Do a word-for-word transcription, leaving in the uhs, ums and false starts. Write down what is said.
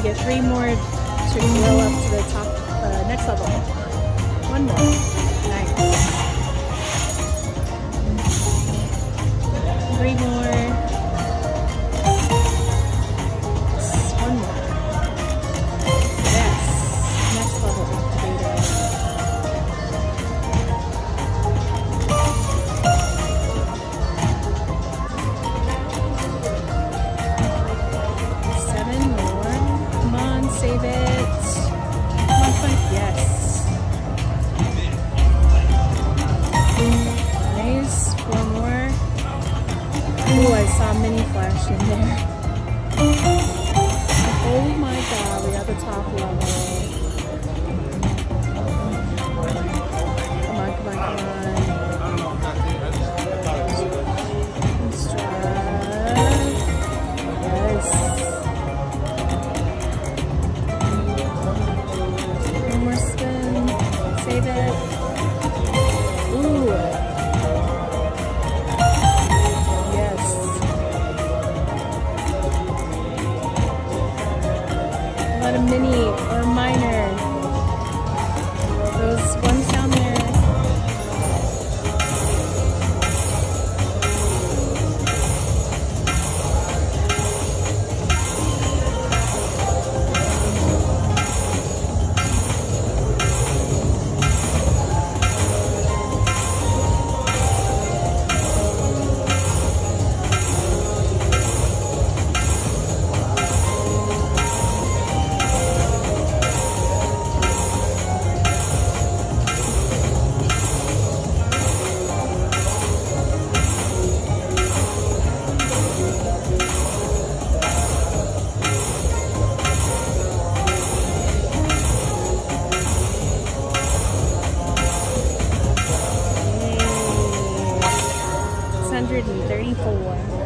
get three more to grow up to the top, uh, next level. One more. Nice. Three more. One more. Yes. Next level activated. Seven more. Come on, save it. Come on, come on. Yes. Nice. Four more. Oh, I saw a mini flash in there. Oh my god, we got the top level. Come on, come on, come on. Extra. Yes. One more spin. Save it. Ooh. Yes. A lot of mini or minor. Those ones down there. one hundred thirty-four.